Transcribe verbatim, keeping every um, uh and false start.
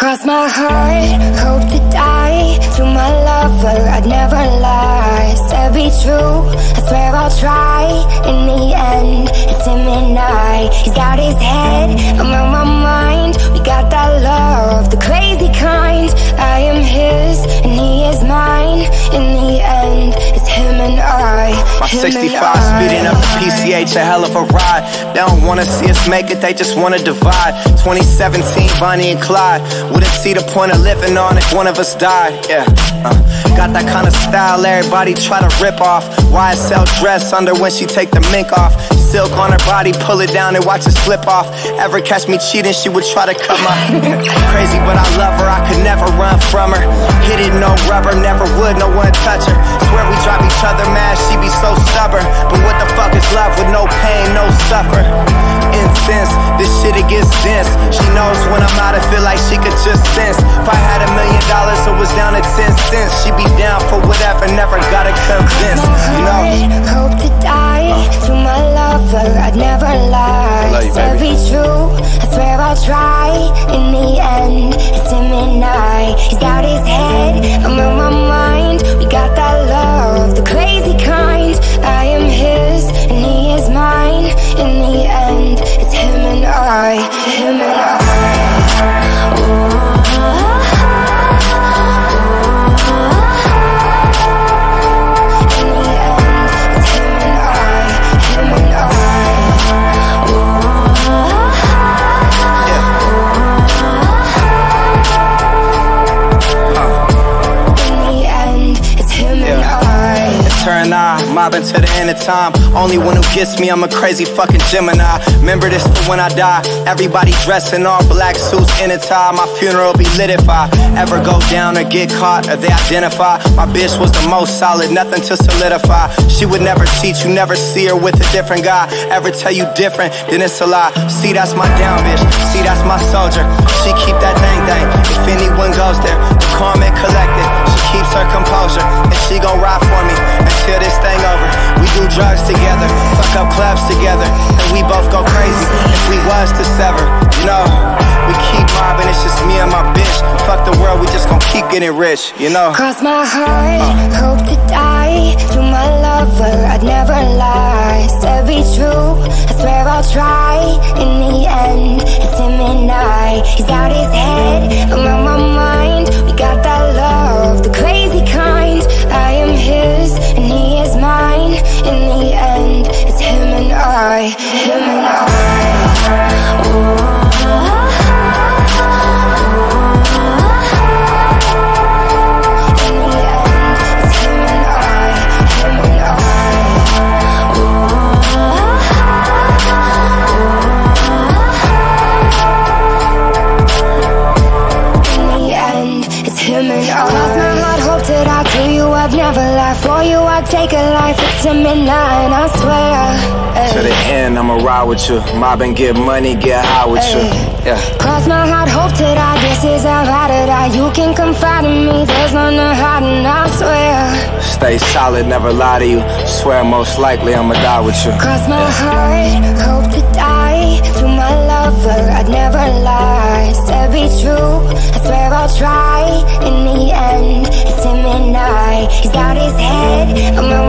Cross my heart, hope to die. To my lover, I'd never lie. Said be true, I swear I'll try. In the end, it's him and I. He's got his head, I'm on my mind. We got that love, the crazy kind. I am his, and he is mine. In the end, it's him and I. My sixty-five speeding up the P C H, a hell of a ride. They don't wanna see us make it, they just wanna divide. Twenty seventeen, Bonnie and Clyde. Wouldn't see the point of living on if one of us died. Yeah, uh, got that kind of style everybody try to rip off. Y S L dress under when she take the mink off. Silk on her body, pull it down and watch it slip off. Ever catch me cheating, she would try to cut my crazy, but I love her, I could never run from her. Hit it, no rubber, never would, no one touch her. Swear we drive each other mad, she be so stubborn. But what the fuck is love with no pain, no suffer? Incense, this shit it gets dense. She knows when I'm out, I feel like she could just sense. If I had a million dollars, it was down to ten cents. She be down for whatever, never gotta convince. You know, hope to die. To my lover, I'd never lie. Said be true, I swear I'll try. In the end, it's him and I. He's got his head, I'm on my mind. We got that love, the crazy kind. I am his, and he is mine. In the end, it's him and I. Him and I. Oh. Mobbing to the end of time. Only one who gets me, I'm a crazy fucking Gemini. Remember this for when I die. Everybody dressed in all black suits in a tie. My funeral be lit if I ever go down or get caught or they identify. My bitch was the most solid, nothing to solidify. She would never cheat, you never see her with a different guy. Ever tell you different, then it's a lie. See, that's my down bitch, see, that's my soldier. She keep that thing thing, if anyone goes there. The calm and collected, she keeps her composure. And she gon' ride for me until this thing over. We do drugs together, fuck up clubs together, and we both go crazy if we was to sever. You know, we keep mobbing, it's just me and my bitch. Fuck the world, we just gon' keep getting rich, you know. Cross my heart, uh. hope to die. To my lover, I'd never lie. Said be true, I swear I'll try. In the end, it's him and I. He's got his head, I'm on my mind. We got that love, the crazy kind. I am his, and he is mine. In the end, it's him and I. Him and I. Oh. For you, I'd take a life, it's a midnight, I swear. Ay. To the end, I'ma ride with you. Mob and get money, get high with Ay. you. Yeah. Cross my heart, hope to die. This is how I to die. You can confide in me, there's none to hide, and I swear. Stay solid, never lie to you. Swear most likely I'ma die with you. Cross my yeah. heart, hope to die. To my lover, I'd never lie. Said be true, I swear I'll try. In the end, it's him and I. He's got his head, I'm